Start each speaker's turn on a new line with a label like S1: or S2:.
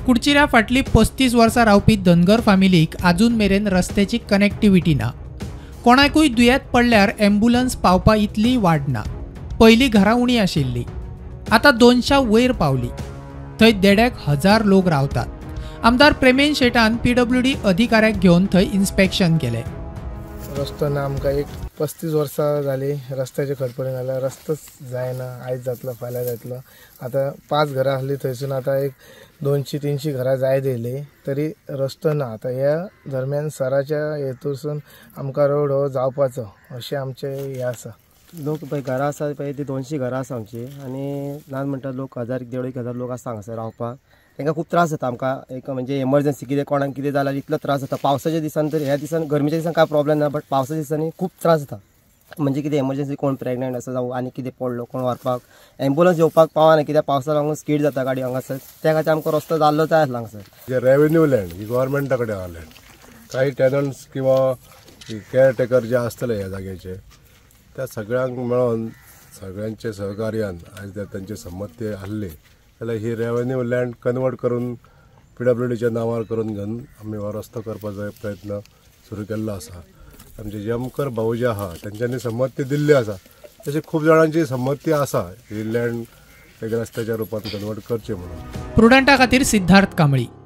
S1: कुडचिऱ्या फाटली 35 वर्सां रावपी धनगर फॅमिलीक अजून मेरेन रस्त्याची कनेक्टिविटी ना। कोणाकूय दुयेंत पडल्यार एम्ब्युलन्स पावपा इतली वाट ना। पयलीं घरां उणी आशिल्ली, आतां 200 वयर पावली। थंय 1,500 लोक रावतात। आमदार प्रेमेन शेटान PWD अधिकाऱ्याक घेवन थंय इन्स्पेक्शन केलें।
S2: रस्तो ना आमकां एक 35 वर्सां जाली रस्त्याचे खडपडे जाल्या, रस्तोच जायना। आयज जातलो फाल्यां जातलो। आतां 5 घरां आसली थंयसून आतां एक 200-300 घरां जाय दिली तरी रस्तो ना। आतां ह्या दरम्यान सराच्या हेतूसून आमकां रोड हो जावपाचो अशें आमचें हें आसा।
S3: लोक पळय घरां आसा पळय ती 200 घरां आसा आमची, आनी नान म्हणटा लोक 1,000-1,500 लोक आसा हांगासर रावपाक। तांकां खूब त्रास जाता। आमकां एक म्हणजे एमर्जन्सी कितें कोणाक कितें जाल्यार इतलो त्रास जाता। पावसाच्या दिसान तर ह्या दिसान गर्मेच्या दिसान काय प्रॉब्लेम ना, बट पावसाच्या दिसांनी खूब त्रास जाता। म्हणजे कितें एमर्जन्सी कोण प्रेग्नंट आसा जावं आनी कितें पडलो कोण व्हरपाक एम्ब्युलन्स येवपाक पावना, कित्याक पावसा लागून स्कीड जाता गाडी हांगासर। त्या खातीर आमकां रस्तो जाल्लो जाय आसलो हांगासर।
S4: जे रेव्हेन्यू लँड ही गव्हर्मेंटा कडेन आहा लँड, काही टेनंट्स किंवा केअरटेकर जे आसतले ह्या जाग्याचे त्या सगळ्यांक मेळोन सगळ्यांचे सहकार्यान आयज जर तांचे संमती आहली जाल्यार ही रेव्हेन्यू लँड कन्वर्ट करून PWDच्या नांवार करून घेवन आमी हो रस्तो करपाचो प्रयत्न सुरू केल्लो आसा। आमचे जमकर भाऊ जे आहा तांच्यांनी संमती दिल्ली आसा, तशी खूब जाणांची संमती आसा ही लँड एक रस्त्याच्या रुपान कन्वर्ट करचे म्हणून।
S1: प्रुडंटा खातीर सिद्धार्थ कांबळी।